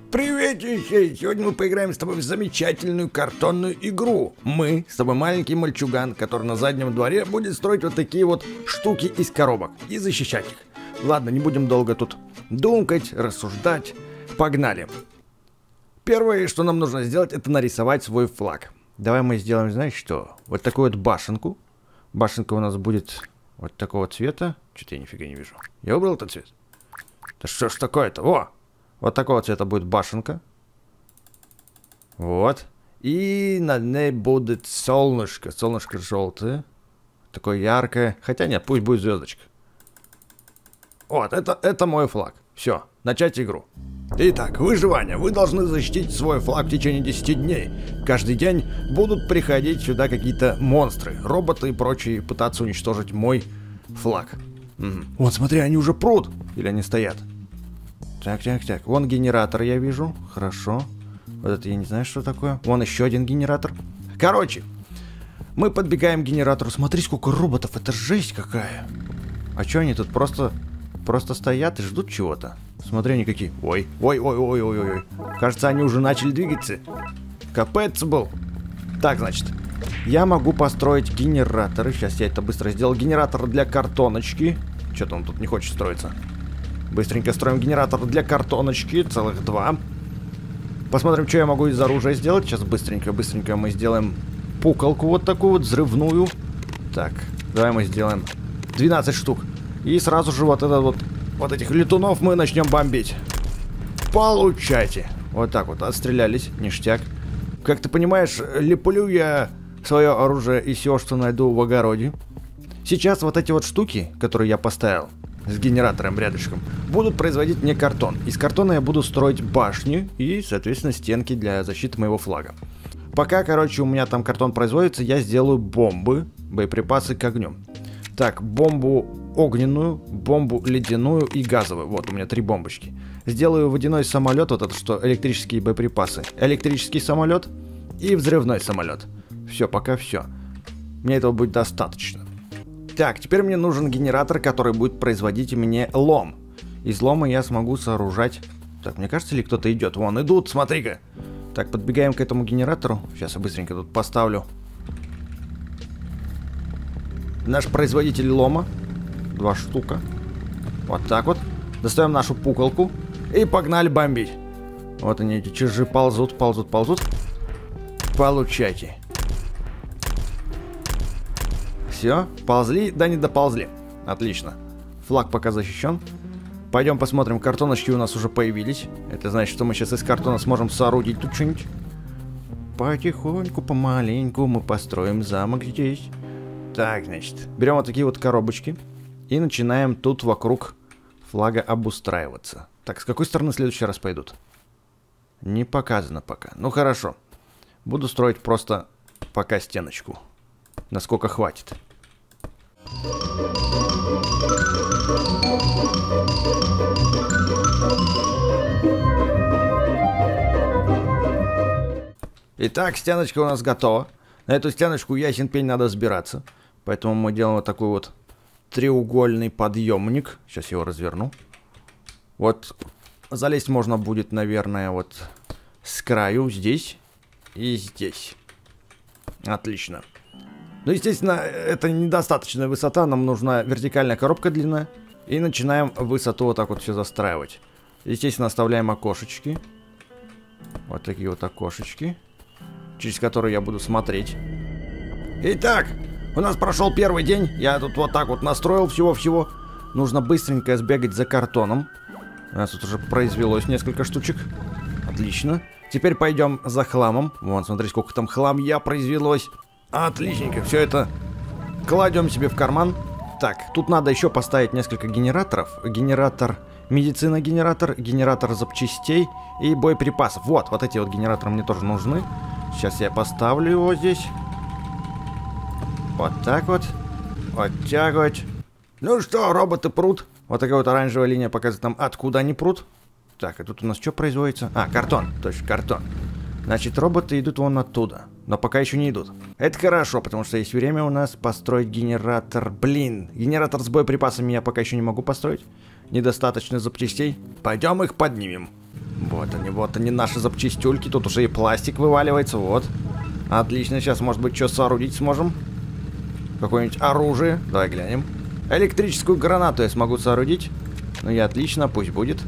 Приветище! Сегодня мы поиграем с тобой в замечательную картонную игру. Мы с тобой маленький мальчуган, который на заднем дворе будет строить вот такие вот штуки из коробок и защищать их. Ладно, не будем долго тут думкать, рассуждать. Погнали! Первое, что нам нужно сделать, это нарисовать свой флаг. Давай мы сделаем, знаешь что? Вот такую вот башенку. Башенка у нас будет вот такого цвета. Что-то я нифига не вижу. Я выбрал этот цвет? Да что ж такое-то? О! Вот такого цвета будет башенка. Вот. И над ней будет солнышко. Солнышко желтое. Такое яркое. Хотя нет, пусть будет звездочка. Вот, это мой флаг. Все, начать игру. Итак, выживание. Вы должны защитить свой флаг в течение 10 дней. Каждый день будут приходить сюда какие-то монстры, роботы и прочие, пытаться уничтожить мой флаг. Вот, смотри, они уже прут. Или они стоят? Так. Вон генератор я вижу. Хорошо. Вот это я не знаю, что такое. Вон еще один генератор. Короче, мы подбегаем к генератору. Смотри, сколько роботов. Это жесть какая. А что они тут просто стоят и ждут чего-то? Смотри, они какие. Ой. Кажется, они уже начали двигаться. Капец был. Так, значит, я могу построить генераторы. Сейчас я это быстро сделал. Генератор для картоночки. Что-то он тут не хочет строиться. Быстренько строим генератор для картоночки. Целых 2. Посмотрим, что я могу из оружия сделать. Сейчас быстренько мы сделаем пукалку вот такую вот, взрывную. Так, давай мы сделаем 12 штук. И сразу же вот этих летунов мы начнем бомбить. Получайте. Вот так вот, отстрелялись, ништяк. Как ты понимаешь, леплю я свое оружие и все, что найду в огороде. Сейчас вот эти вот штуки, которые я поставил с генератором рядышком, будут производить мне картон. Из картона я буду строить башни и, соответственно, стенки для защиты моего флага. Пока, короче, у меня там картон производится, я сделаю бомбы, боеприпасы к огню. Так, бомбу огненную, бомбу ледяную и газовую. Вот, у меня 3 бомбочки. Сделаю водяной самолет, вот это что, электрические боеприпасы. Электрический самолет и взрывной самолет. Все, пока все. Мне этого будет достаточно. Так, теперь мне нужен генератор, который будет производить мне лом. Из лома я смогу сооружать... Так, мне кажется, ли кто-то идет? Вон, идут, смотри-ка. Так, подбегаем к этому генератору. Сейчас я быстренько тут поставлю. Наш производитель лома. 2 штука. Вот так вот. Достаем нашу пукалку. И погнали бомбить. Вот они, эти чижи ползут. Получайте. Все, ползли, да не доползли. Отлично. Флаг пока защищен. Пойдем посмотрим, картоночки у нас уже появились. Это значит, что мы сейчас из картона сможем соорудить тут что-нибудь. Потихоньку, помаленьку мы построим замок здесь. Так, значит, берем вот такие вот коробочки. И начинаем тут вокруг флага обустраиваться. Так, с какой стороны в следующий раз пойдут? Не показано пока. Ну хорошо. Буду строить просто пока стеночку. Насколько хватит. Итак, стеночка у нас готова. На эту стеночку, ясен пень, надо сбираться. Поэтому мы делаем вот такой вот треугольный подъемник. Сейчас его разверну. Вот залезть можно будет, наверное, вот с краю здесь и здесь. Отлично. Но, естественно, это недостаточная высота. Нам нужна вертикальная коробка длинная. И начинаем высоту вот так вот все застраивать. Естественно, оставляем окошечки. Вот такие вот окошечки, через которые я буду смотреть. Итак, у нас прошел первый день. Я тут вот так вот настроил всего-всего. Нужно быстренько сбегать за картоном. У нас тут уже произвелось несколько штучек. Отлично. Теперь пойдем за хламом. Вон, смотри, сколько там хламья произвелось. Отличненько. Все это кладем себе в карман. Так, тут надо еще поставить несколько генераторов. Генератор медицина-генератор, генератор запчастей и боеприпасов. Вот эти вот генераторы мне тоже нужны. Сейчас я поставлю его здесь. Вот так вот. Вот так вот. Ну что, роботы прут. Вот такая вот оранжевая линия показывает нам, откуда они прут. Так, а тут у нас что производится? А, картон. Точно, картон. Значит, роботы идут вон оттуда. Но пока еще не идут. Это хорошо, потому что есть время у нас построить генератор. Блин, генератор с боеприпасами я пока еще не могу построить. Недостаточно запчастей. Пойдем их поднимем. Вот они наши запчастюльки. Тут уже и пластик вываливается, вот. Отлично, сейчас, может быть, что соорудить сможем? Какое-нибудь оружие. Давай глянем. Электрическую гранату я смогу соорудить. Ну и отлично, пусть будет.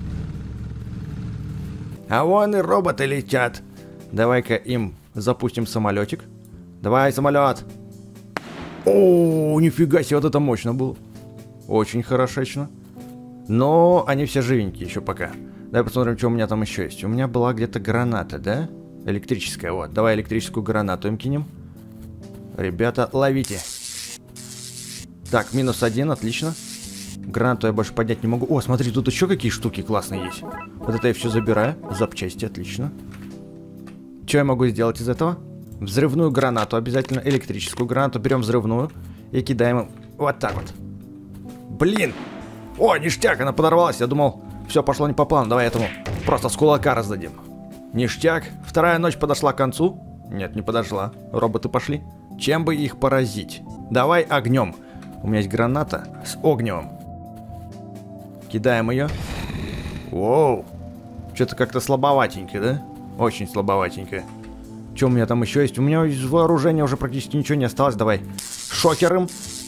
А вон и роботы летят. Давай-ка им запустим самолетик. Давай, самолет. О, нифига себе, вот это мощно было. Очень хорошечно. Но они все живенькие еще пока. Давай посмотрим, что у меня там еще есть. У меня была где-то граната, да? Электрическая, вот. Давай электрическую гранату им кинем. Ребята, ловите. Так, -1, отлично. Гранату я больше поднять не могу. О, смотри, тут еще какие штуки классные есть. Вот это я все забираю. Запчасти, отлично. Что я могу сделать из этого? Взрывную гранату обязательно. Электрическую гранату. Берем взрывную и кидаем им вот так вот. Блин! О, ништяк, она подорвалась. Я думал, все пошло не по плану. Давай этому просто с кулака раздадим. Ништяк. Вторая ночь подошла к концу. Нет, не подошла. Роботы пошли. Чем бы их поразить? Давай огнем. У меня есть граната с огнем. Кидаем ее. Воу. Что-то как-то слабоватенько, да? Очень слабоватенько. Что у меня там еще есть? У меня из вооружения уже практически ничего не осталось. Давай. Шокером.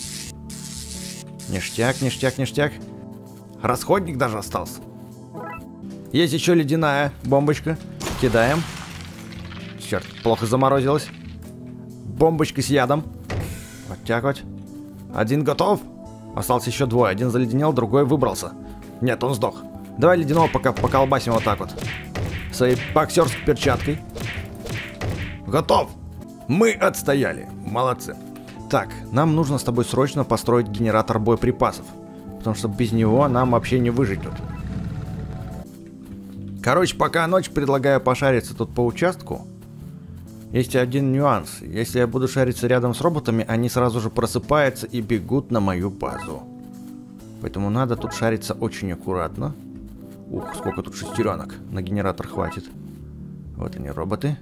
Ништяк, ништяк, ништяк. Расходник даже остался. Есть еще ледяная бомбочка. Кидаем. Черт, плохо заморозилась. Бомбочка с ядом. Вот так вот. Один готов. Остался еще двое. Один заледенел, другой выбрался. Нет, он сдох. Давай ледяного пока поколбасим вот так вот. Своей боксерской перчаткой. Готов. Мы отстояли. Молодцы. Так, нам нужно с тобой срочно построить генератор боеприпасов. Потому что без него нам вообще не выжить тут. Короче, пока ночь, предлагаю пошариться тут по участку. Есть один нюанс. Если я буду шариться рядом с роботами, они сразу же просыпаются и бегут на мою базу. Поэтому надо тут шариться очень аккуратно. Ух, сколько тут шестеренок. На генератор хватит. Вот они, роботы.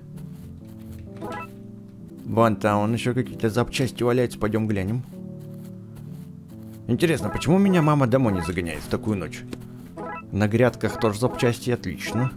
Вон там еще какие-то запчасти валяются. Пойдем глянем. Интересно, почему меня мама домой не загоняет в такую ночь? На грядках тоже запчасти, отлично.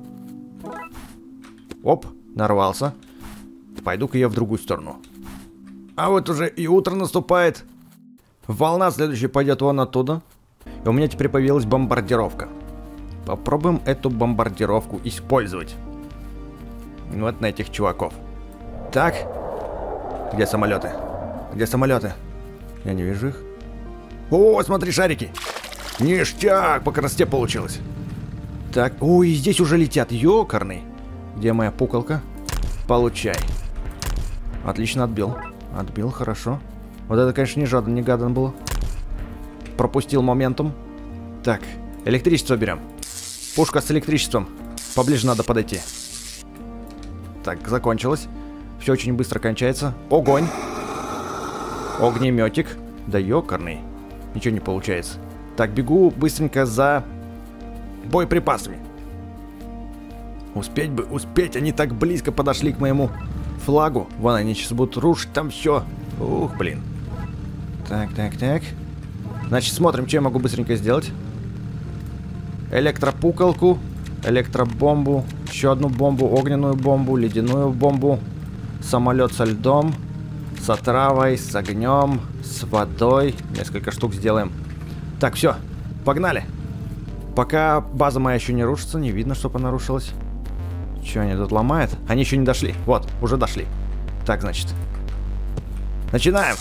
Оп, нарвался. Пойду-ка я в другую сторону. А вот уже и утро наступает. Волна следующая пойдет вон оттуда. И у меня теперь появилась бомбардировка. Попробуем эту бомбардировку использовать. Вот на этих чуваков. Так. Где самолеты? Где самолеты? Я не вижу их. О, смотри, шарики. Ништяк, по красоте получилось. Так, ой, здесь уже летят, ёкарный. Где моя пукалка? Получай. Отлично отбил. Отбил, хорошо. Вот это, конечно, не гадан было. Пропустил моментум. Так, электричество берем. Пушка с электричеством. Поближе надо подойти. Так, закончилось. Все очень быстро кончается. Огонь. Огнеметик. Да ёкарный. Ничего не получается. Так, бегу быстренько за боеприпасами. Успеть бы, успеть. Они так близко подошли к моему флагу. Вон они сейчас будут рушить там все. Ух, блин. Так, так, так. Значит, смотрим, что я могу быстренько сделать. Электропукалку, электробомбу, еще одну бомбу, огненную бомбу, ледяную бомбу, самолет со льдом, с отравой, с огнем, с водой. Несколько штук сделаем. Так, все, погнали. Пока база моя еще не рушится, не видно, чтобы она рушилась. Че они тут ломают? Они еще не дошли. Вот, уже дошли. Так, значит. Начинаем.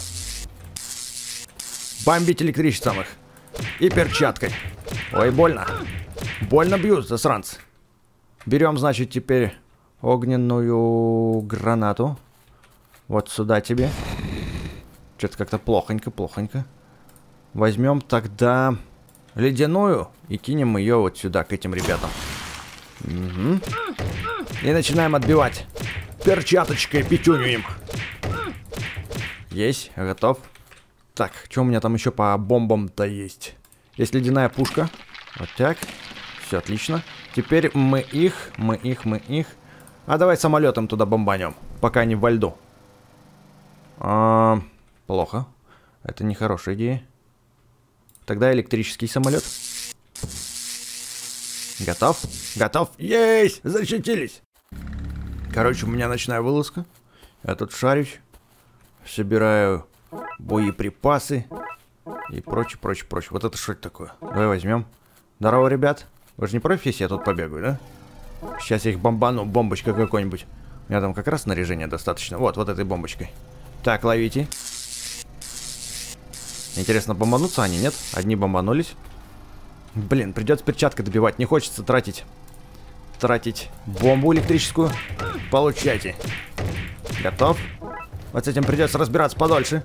Бомбить электричеством их. И перчаткой. Ой, больно. Больно бьют, засранцы. Берем, значит, теперь огненную гранату. Вот сюда тебе. Что-то как-то плохонько, плохонько. Возьмем тогда ледяную и кинем ее вот сюда, к этим ребятам. Угу. И начинаем отбивать. Перчаточкой пятюню им. Есть, готов. Так, что у меня там еще по бомбам-то есть? Есть ледяная пушка. Вот так. Все отлично. Теперь мы их. А давай самолетом туда бомбанем, пока они во льду. Плохо. Это не хорошая идея. Тогда электрический самолет. Готов? Готов? Есть! Защитились! Короче, у меня ночная вылазка. Я тут шарюсь. Собираю боеприпасы. И прочее. Вот это что это такое? Давай возьмем. Здорово, ребят. Вы же не против, если я тут побегаю, да? Сейчас я их бомбану, бомбочка какой-нибудь. У меня там как раз снаряжения достаточно. Вот этой бомбочкой. Так, ловите. Интересно, бомбанутся они, нет? Одни бомбанулись. Блин, придется перчаткой добивать. Не хочется тратить бомбу электрическую. Получайте. Готов? Вот с этим придется разбираться подольше.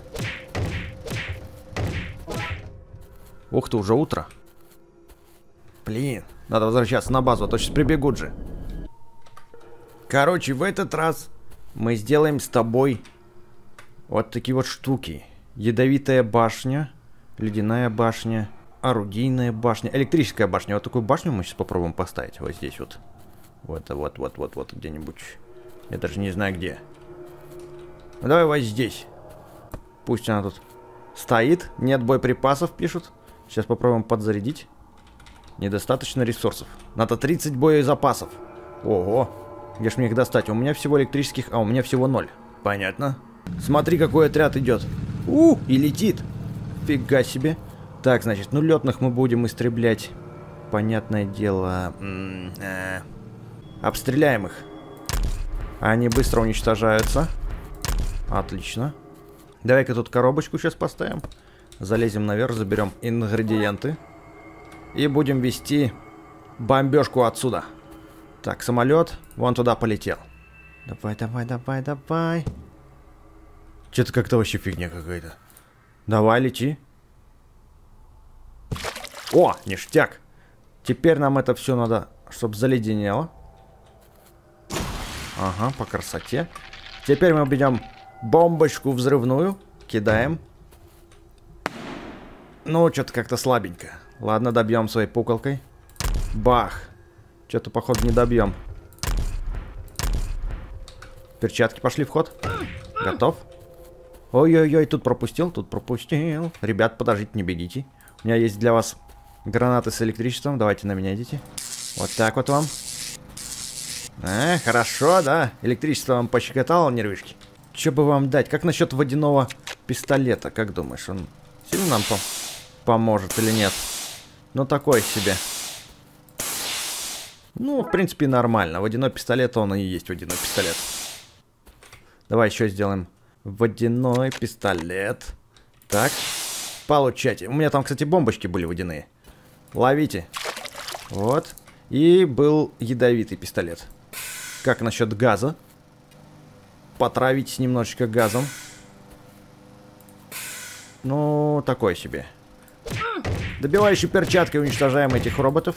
Ух ты, уже утро. Блин, надо возвращаться на базу, а то сейчас прибегут же. Короче, в этот раз мы сделаем с тобой вот такие вот штуки. Ядовитая башня, ледяная башня, орудийная башня, электрическая башня. Вот такую башню мы сейчас попробуем поставить. Вот здесь вот. Вот где-нибудь. Я даже не знаю где. Ну, давай вот здесь. Пусть она тут стоит. Нет боеприпасов, пишут. Сейчас попробуем подзарядить. Недостаточно ресурсов. Надо 30 боезапасов. Ого. Где ж мне их достать? У меня всего электрических, а у меня всего 0. Понятно. Смотри, какой отряд идет. И летит. Фига себе. Так, значит, ну летных мы будем истреблять. Понятное дело. Обстреляем их. Они быстро уничтожаются. Отлично. Давай-ка тут коробочку сейчас поставим. Залезем наверх, заберем ингредиенты. И будем вести бомбежку отсюда. Так, самолет вон туда полетел. Давай. Что-то как-то вообще фигня какая-то. Давай, лети. О, ништяк. Теперь нам это все надо, чтобы заледенело. Ага, по красоте. Теперь мы берем бомбочку взрывную. Кидаем. Ну, что-то как-то слабенько. Ладно, добьем своей пуколкой. Бах. Что-то, походу, не добьем. Перчатки пошли в ход. Готов. Ой-ой-ой, тут пропустил. Ребят, подождите, не бегите. У меня есть для вас гранаты с электричеством. Давайте на меня идите. Вот так вот вам. Хорошо, да. Электричество вам пощекотало нервишки. Что бы вам дать? Как насчет водяного пистолета? Как думаешь, он сильно нам поможет или нет? Ну, такой себе. Ну, в принципе, нормально. Водяной пистолет, он и есть водяной пистолет. Давай еще сделаем водяной пистолет. Так. Получайте. У меня там, кстати, бомбочки были водяные. Ловите. Вот. И был ядовитый пистолет. Как насчет газа? Потравить немножечко газом. Ну, такой себе. Добивающей перчаткой уничтожаем этих роботов.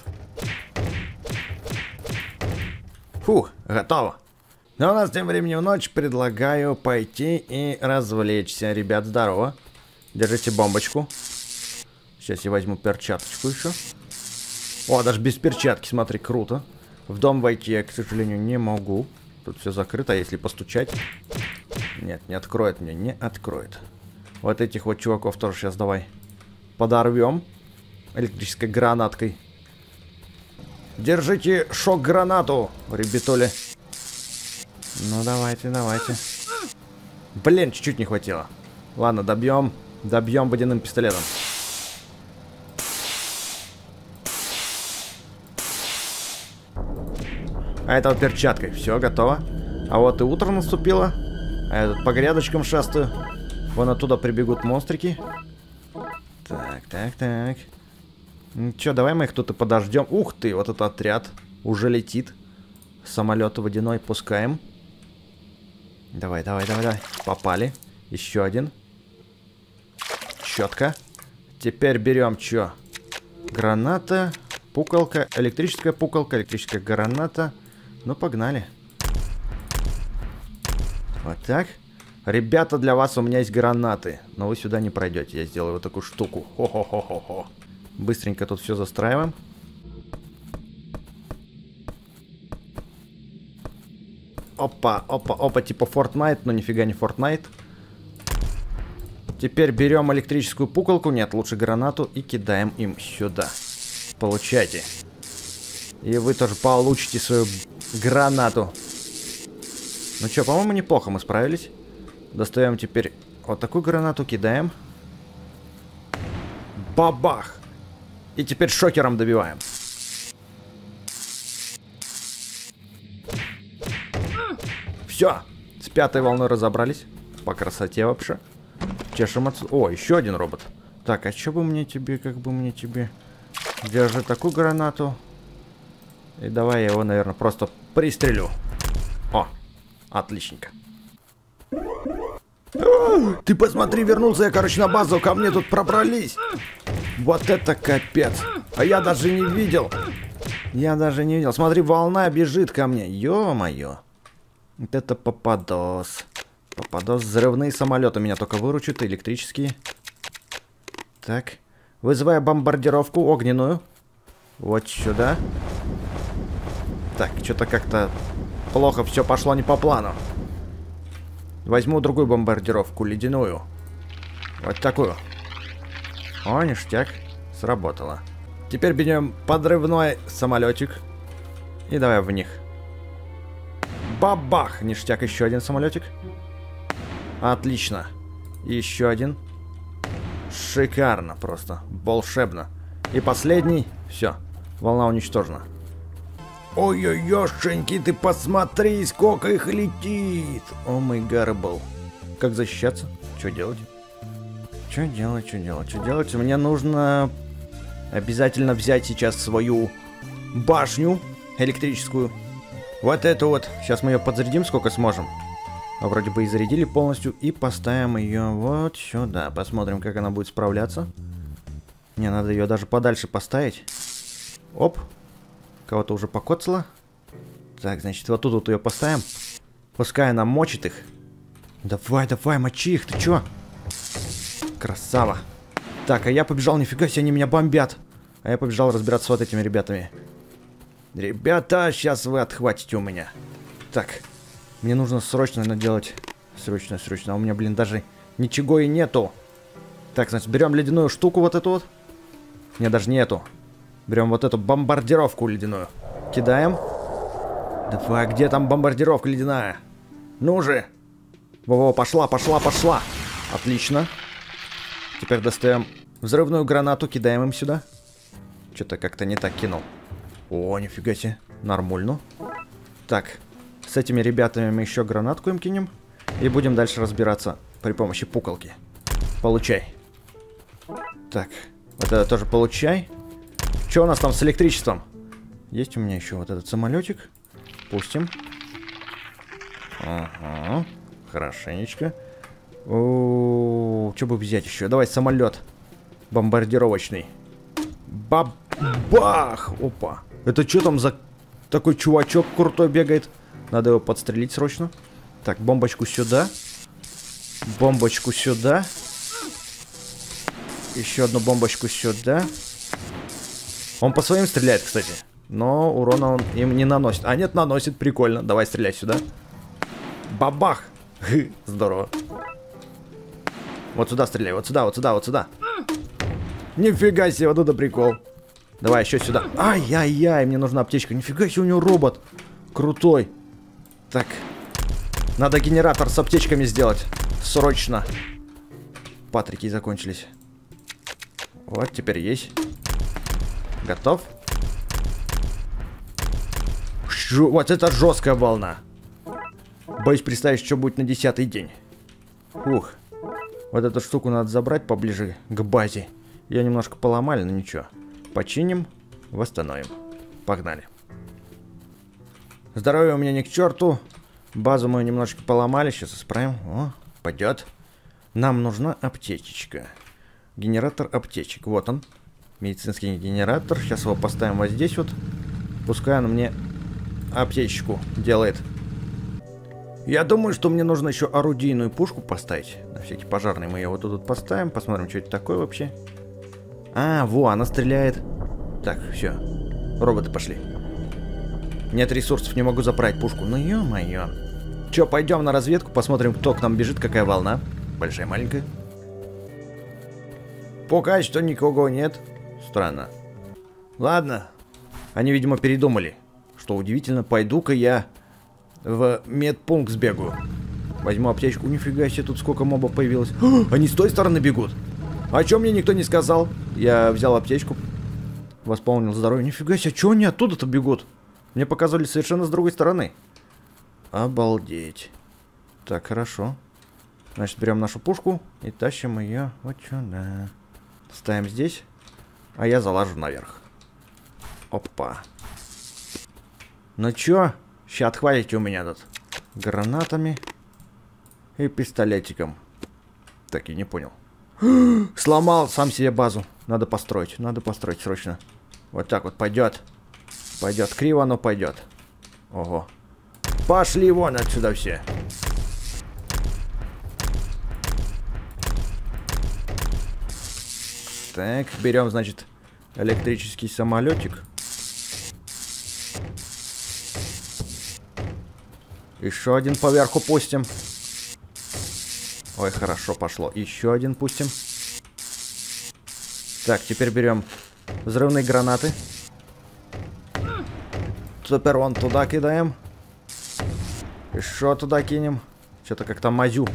Фух, готово. Но у нас тем временем ночь. Предлагаю пойти и развлечься. Ребят, здорово. Держите бомбочку. Сейчас я возьму перчаточку еще. О, даже без перчатки, смотри, круто. В дом войти я, к сожалению, не могу. Тут все закрыто, а если постучать? Нет, не откроет мне, не откроет. Вот этих вот чуваков тоже сейчас давай подорвем. Электрической гранаткой. Держите шок-гранату, ребятоли. Ну, давайте. Блин, чуть-чуть не хватило. Ладно, добьем водяным пистолетом. А это вот перчаткой. Все, готово. А вот и утро наступило. А я тут по грядочкам шастаю. Вон оттуда прибегут монстрики. Так. Ну чё, давай мы их тут и подождем. Ух ты, вот этот отряд уже летит. Самолет водяной пускаем. Давай. Попали. Еще один. Четко. Теперь берем что? Граната, пуколка, электрическая граната. Ну, погнали. Вот так. Ребята, для вас у меня есть гранаты. Но вы сюда не пройдете. Я сделаю вот такую штуку. Хо-хо-хо-хо-хо. Быстренько тут все застраиваем. Опа, типа Fortnite, но нифига не Fortnite. Теперь берем электрическую пуколку, нет, лучше гранату, и кидаем им сюда. Получайте. И вы тоже получите свою гранату. Ну что, по-моему, неплохо мы справились. Достаем теперь вот такую гранату, кидаем. Бабах! И теперь шокером добиваем. Все, с 5-й волной разобрались. По красоте вообще. Чешем отсюда. О, еще один робот. Так, а что бы мне тебе, как бы мне тебе... Держи такую гранату. И давай я его, наверное, просто пристрелю. О, отличненько. Ты посмотри, вернулся я, короче, на базу, ко мне тут пробрались. Вот это капец. А я даже не видел. Я даже не видел. Смотри, волна бежит ко мне. Ё-моё. Вот это попадос. Попадос. Взрывные самолеты меня только выручат, электрические. Так. Вызываю бомбардировку огненную. Вот сюда. Так, что-то как-то плохо все пошло не по плану. Возьму другую бомбардировку, ледяную. Вот такую. О, ништяк. Сработало. Теперь берем подрывной самолетик. И давай в них. Бабах! Ништяк, еще один самолетик. Отлично. Еще один. Шикарно просто. Волшебно. И последний. Все. Волна уничтожена. Ой-ой-ой, ты посмотри, сколько их летит. О май гарбл. Как защищаться? Что делать? Что делать, что делать, что делать? Мне нужно обязательно взять сейчас свою башню электрическую. Вот эту вот. Сейчас мы ее подзарядим, сколько сможем. А вроде бы и зарядили полностью. И поставим ее вот сюда. Посмотрим, как она будет справляться. Мне надо ее даже подальше поставить. Оп. Кого-то уже покоцало. Так, значит, вот тут вот ее поставим. Пускай она мочит их. Давай, давай, мочи их, ты чё? Красава. Так, а я побежал, нифига себе, они меня бомбят. А я побежал разбираться с вот этими ребятами. Ребята, сейчас вы отхватите у меня. Так, мне нужно срочно наделать. Срочно, срочно. А у меня, блин, даже ничего и нету. Так, значит, берем ледяную штуку вот эту вот. Не, даже не эту. Берем вот эту бомбардировку ледяную. Кидаем. Давай, где там бомбардировка ледяная? Ну же. Во-во, пошла, пошла, пошла. Отлично. Теперь достаем взрывную гранату, кидаем им сюда. Что-то как-то не так кинул. О, нифига себе. Нормально. Так, с этими ребятами мы еще гранатку им кинем. И будем дальше разбираться при помощи пуколки. Получай. Так, вот это тоже получай. Что у нас там с электричеством? Есть у меня еще вот этот самолетик. Пустим. Ага. Хорошенечко. Что бы взять еще? Давай самолет. Бомбардировочный. Бабах! Опа. Это что там за такой чувачок крутой бегает? Надо его подстрелить срочно. Так, бомбочку сюда. Бомбочку сюда. Еще одну бомбочку сюда. Он по своим стреляет, кстати. Но урона он им не наносит. А нет, наносит. Прикольно. Давай стреляй сюда. Бабах! Здорово. Вот сюда стреляй. Вот сюда, вот сюда, вот сюда. Нифига себе, вот это прикол. Давай еще сюда. Ай-яй-яй, мне нужна аптечка. Нифига себе, у него робот. Крутой. Так. Надо генератор с аптечками сделать. Срочно. Патрики закончились. Вот, теперь есть. Готов? Вот это жесткая волна. Боюсь представить, что будет на 10-й день. Ух. Вот эту штуку надо забрать поближе к базе. Ее немножко поломали, но ничего. Починим, восстановим. Погнали. Здоровье у меня не к черту. Базу мы немножко поломали. Сейчас исправим. О, пойдет. Нам нужна аптечечка. Генератор аптечек. Вот он. Медицинский генератор. Сейчас его поставим вот здесь вот. Пускай он мне аптечку делает. Я думаю, что мне нужно еще орудийную пушку поставить. На всякий пожарный мы ее вот тут поставим. Посмотрим, что это такое вообще. А, во, она стреляет. Так, все. Роботы пошли. Нет ресурсов, не могу заправить пушку. Ну, ё-моё. Че, пойдем на разведку, посмотрим, кто к нам бежит, какая волна. Большая, маленькая. Пока что никого нет. Странно. Ладно. Они, видимо, передумали. Что удивительно, пойду-ка я в медпункт сбегаю. Возьму аптечку. Нифига себе, тут сколько мобов появилось. Они с той стороны бегут. О чем мне никто не сказал? Я взял аптечку. Восполнил здоровье. Нифига себе, что они оттуда-то бегут? Мне показывали совершенно с другой стороны. Обалдеть. Так, хорошо. Значит, берем нашу пушку и тащим ее вот сюда. Ставим здесь. А я залажу наверх. Опа. Ну чё? Ща отхватите у меня тут. Гранатами. И пистолетиком. Так, я не понял. Сломал сам себе базу. Надо построить срочно. Вот так вот пойдет. Пойдет криво, но пойдет. Ого. Пошли вон отсюда все. Так, берем, значит, электрический самолетик. Еще один поверху пустим. Ой, хорошо пошло. Еще один пустим. Так, теперь берем взрывные гранаты. Теперь вон туда кидаем. Еще туда кинем. Что-то как-то мазю.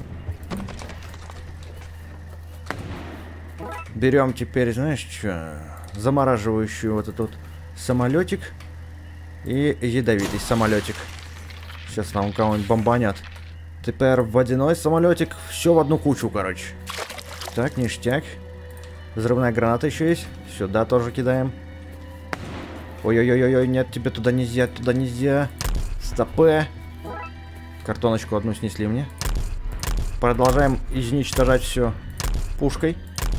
Берем теперь, знаешь, что? Замораживающий вот этот вот самолетик. И ядовитый самолетик. Сейчас нам кого-нибудь бомбанят. Теперь водяной самолетик. Все в одну кучу, короче. Так, ништяк. Взрывная граната еще есть. Сюда тоже кидаем. Ой-ой-ой-ой, нет, тебе туда нельзя, туда нельзя. Стопэ. Картоночку одну снесли мне. Продолжаем изничтожать все пушкой.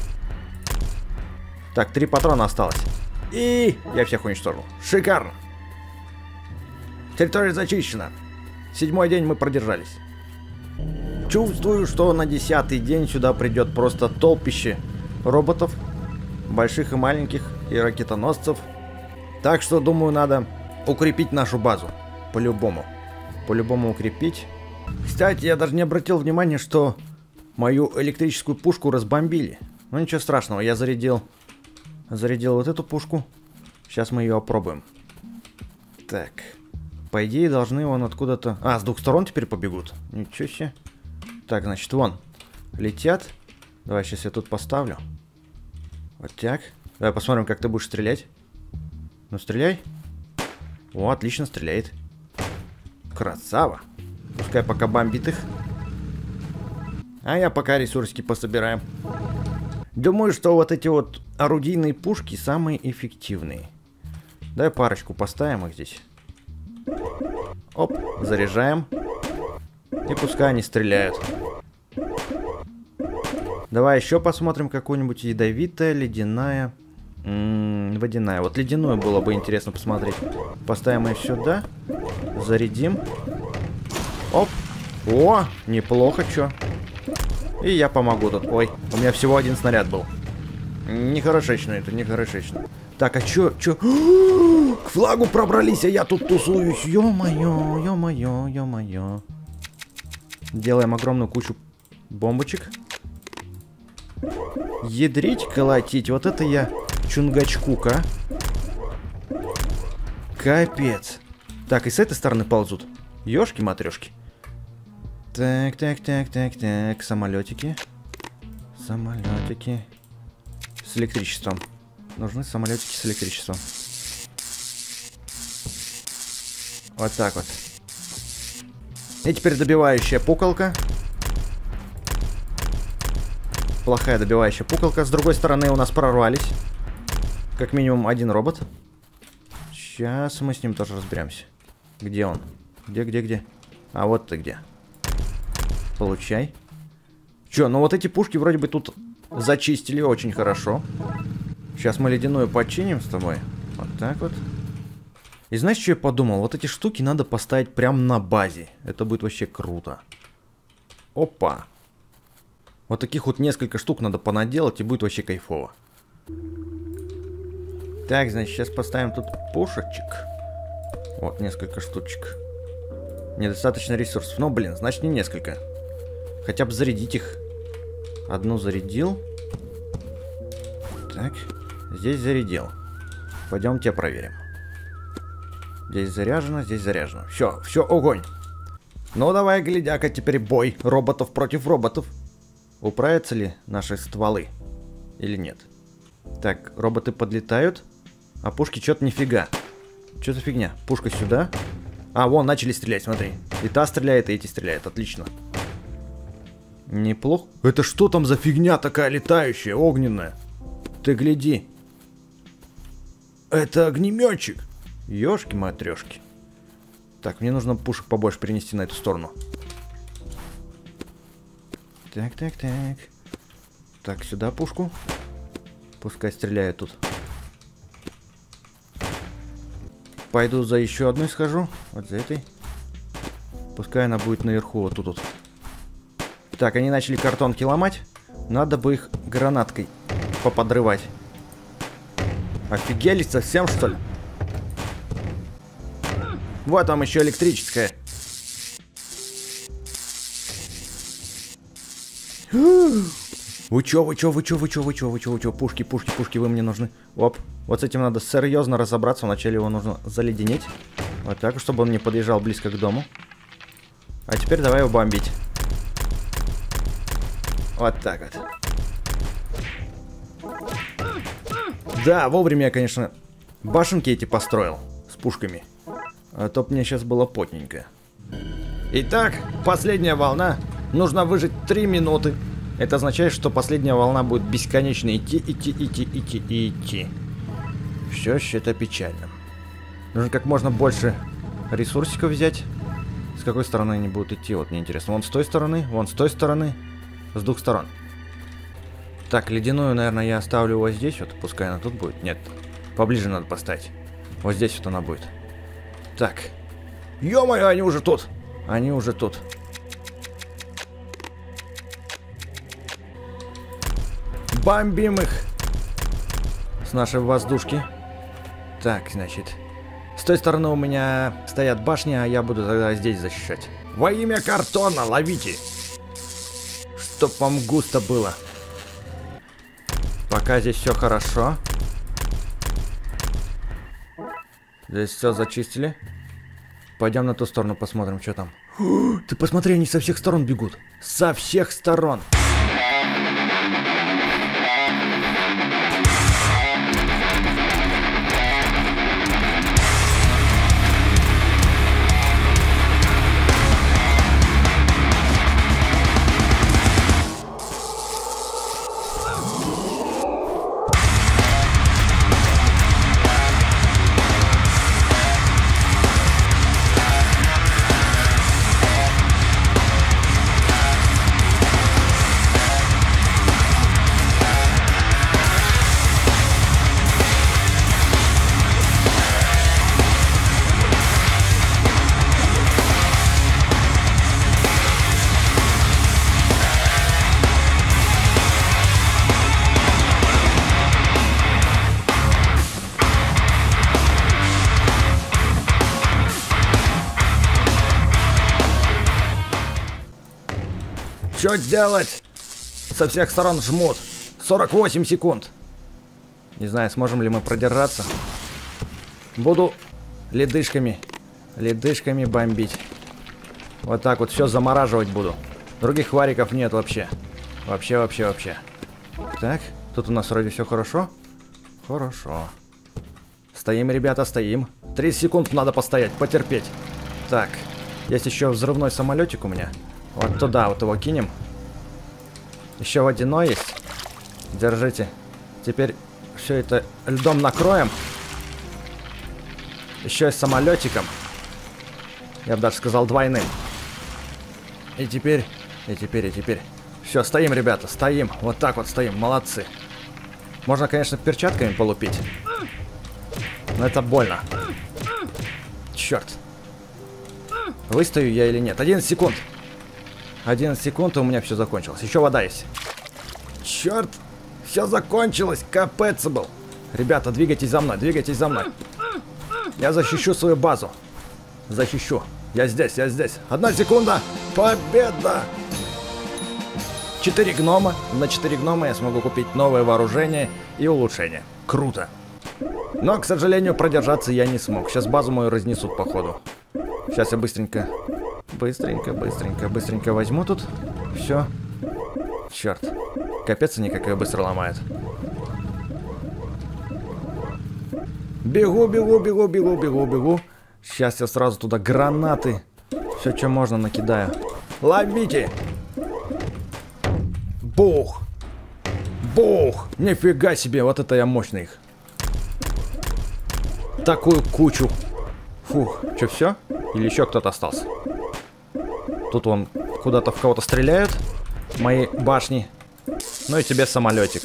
Так, 3 патрона осталось. И я всех уничтожил. Шикарно. Территория зачищена. 7-й день мы продержались. Чувствую, что на 10-й день сюда придет просто толпище роботов. Больших и маленьких. И ракетоносцев. Так что, думаю, надо укрепить нашу базу. По-любому. По-любому укрепить. Кстати, я даже не обратил внимания, что мою электрическую пушку разбомбили. Ну ничего страшного, я зарядил вот эту пушку. Сейчас мы ее опробуем. Так. По идее, должны вон откуда-то... А, с двух сторон теперь побегут. Ничего себе. Так, значит, вон. Летят. Давай, сейчас я тут поставлю. Вот так. Давай посмотрим, как ты будешь стрелять. Ну, стреляй. О, отлично стреляет. Красава. Пускай пока бомбит их. А я пока ресурсики пособираем. Думаю, что вот эти вот орудийные пушки самые эффективные. Давай парочку поставим их здесь. Оп, заряжаем. И пускай они стреляют. Давай еще посмотрим какую-нибудь ядовитая, ледяная, водяная. Вот ледяную было бы интересно посмотреть. Поставим ее сюда. Зарядим. Оп. О, неплохо, чё. И я помогу тут. Ой, у меня всего один снаряд был. Нехорошечно это, нехорошечно. Так, а чё? К флагу пробрались, а я тут тусуюсь. Ё-моё, ё-моё, ё-моё. Делаем огромную кучу бомбочек. Ядрить, колотить. Вот это я чунгачкука. Капец. Так, и с этой стороны ползут. Ёшки-матрёшки. Так, так, так, так, так. Самолетики. Самолетики. С электричеством. Нужны самолетики с электричеством. Вот так вот. И теперь добивающая пуколка. Плохая добивающая пуколка. С другой стороны у нас прорвались. Как минимум один робот. Сейчас мы с ним тоже разберемся. Где он? Где? А вот ты где. Получай. Чё, ну вот эти пушки вроде бы тут зачистили очень хорошо. Сейчас мы ледяную починим с тобой. Вот так вот. И знаешь, что я подумал? Вот эти штуки надо поставить прямо на базе. Это будет вообще круто. Опа. Вот таких вот несколько штук надо понаделать, и будет вообще кайфово. Так, значит, сейчас поставим тут пушечек. Вот, несколько штучек. Недостаточно ресурсов. Ну, блин, значит, не несколько. Хотя бы зарядить их. Одну зарядил. Так, здесь зарядил. Пойдем тебя проверим. Здесь заряжено, здесь заряжено. Все, огонь. Ну давай, глядяка, теперь бой роботов против роботов. Управятся ли наши стволы? Или нет? Так, роботы подлетают. А пушки что-то нифига. Что за фигня? Пушка сюда. А, вон, начали стрелять, смотри. И та стреляет, и эти стреляют. Отлично. Неплохо. Это что там за фигня такая летающая, огненная? Ты гляди. Это огнеметчик. Ёшки-матрешки. Так, мне нужно пушек побольше перенести на эту сторону. Так. Так, сюда пушку. Пускай стреляет тут. Пойду за еще одной схожу. Вот за этой. Пускай она будет наверху, вот тут. Так, они начали картонки ломать. Надо бы их гранаткой поподрывать. Офигели совсем, что ли? Вот там еще электрическая. Вы чё? Пушки, вы мне нужны. Оп. Вот с этим надо серьезно разобраться. Вначале его нужно заледенеть. Вот так, чтобы он не подъезжал близко к дому. А теперь давай его бомбить. Вот так вот. Да, вовремя я, конечно, башенки эти построил с пушками. А то мне сейчас было потненько. Итак, последняя волна. Нужно выжить 3 минуты. Это означает, что последняя волна будет бесконечно идти. Что ж, это печально. Нужно как можно больше ресурсиков взять. С какой стороны они будут идти? Вот мне интересно. Вон с той стороны, вон с той стороны. С 2 сторон. Так, ледяную, наверное, я оставлю вот здесь. Вот, пускай она тут будет. Нет, поближе надо поставить. Вот здесь вот она будет. Так. Ё-моё, они уже тут. Они уже тут. Бомбим их с нашей воздушки. Так, значит. С той стороны у меня стоят башни, а я буду тогда здесь защищать. Во имя картона, ловите! Чтоб вам густо было. Пока здесь все хорошо. Здесь все зачистили. Пойдем на ту сторону посмотрим, что там. Ты посмотри, они со всех сторон бегут. Со всех сторон. Что делать? Со всех сторон жмут. 48 секунд. Не знаю, сможем ли мы продержаться. Буду ледышками бомбить. Вот так вот все замораживать буду. Других вариков нет вообще. Вообще. Так, тут у нас вроде все хорошо. Хорошо. Стоим, ребята, стоим. 30 секунд надо постоять, потерпеть. Так, есть еще взрывной самолетик у меня. Вот туда вот его кинем. Еще водяной есть. Держите. Теперь все это льдом накроем. Еще и самолетиком. Я бы даже сказал двойным. И теперь. Все, стоим, ребята, стоим. Вот так вот стоим, молодцы. Можно, конечно, перчатками полупить. Но это больно. Черт. Выстою я или нет? 11 секунд. 11 секунд, и у меня все закончилось. Еще вода есть. Черт! Все закончилось! Капец был! Ребята, двигайтесь за мной, Я защищу свою базу. Защищу. Я здесь. 1 секунда! Победа! 4 гнома. На 4 гнома я смогу купить новое вооружение и улучшение. Круто! Но, к сожалению, продержаться я не смог. Сейчас базу мою разнесут, походу. Сейчас я быстренько возьму тут. Все. Черт. Капец, они как ее быстро ломают. Бегу. Сейчас я сразу туда гранаты. Все, что можно, накидаю. Ловите! Бух! Бух! Нифига себе, вот это я мощный их. Такую кучу. Фух, что, все? Или еще кто-то остался? Тут он куда-то в кого-то стреляют. Мои башни. Ну и тебе самолетик.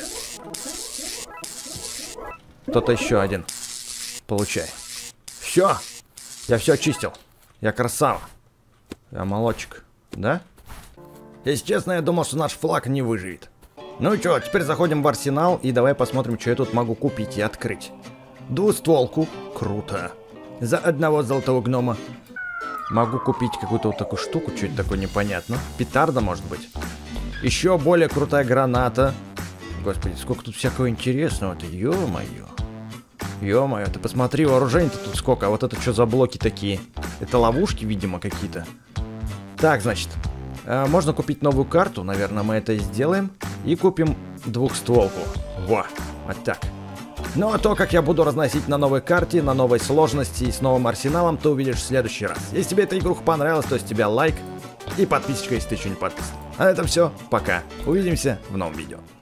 Кто-то еще один. Получай. Все. Я все очистил. Я красава. Я молодчик. Да? Если честно, я думал, что наш флаг не выживет. Ну что, теперь заходим в арсенал и давай посмотрим, что я тут могу купить и открыть. Двустволку. Круто. За одного золотого гнома. Могу купить какую-то вот такую штуку, что это такое непонятно. Петарда, может быть. Еще более крутая граната. Господи, сколько тут всякого интересного-то. Ё-моё. Ё-моё, ты посмотри, вооружений-то тут сколько. А вот это что за блоки такие? Это ловушки, видимо, какие-то. Так, значит. Можно купить новую карту. Наверное, мы это и сделаем. И купим двухстволку. Во, вот так. Ну а то, как я буду разносить на новой карте, на новой сложности и с новым арсеналом, ты увидишь в следующий раз. Если тебе эта игруха понравилась, то с тебя лайк и подписочка, если ты еще не подписан. А на этом все, пока. Увидимся в новом видео.